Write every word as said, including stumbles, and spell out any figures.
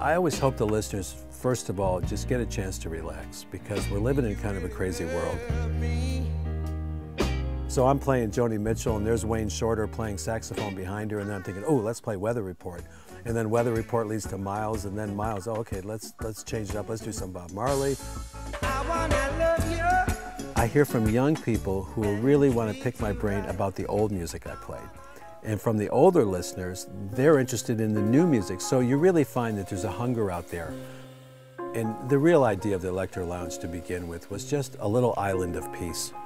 I always hope the listeners, first of all, just get a chance to relax, because we're living in kind of a crazy world. So I'm playing Joni Mitchell, and there's Wayne Shorter playing saxophone behind her, and then I'm thinking, oh, let's play Weather Report. And then Weather Report leads to Miles, and then Miles, oh, okay, let's, let's change it up. Let's do some Bob Marley. I wanna love you. I hear from young people who really want to pick my brain about the old music I played. And from the older listeners, they're interested in the new music. So you really find that there's a hunger out there. And the real idea of the Electro Lounge to begin with was just a little island of peace.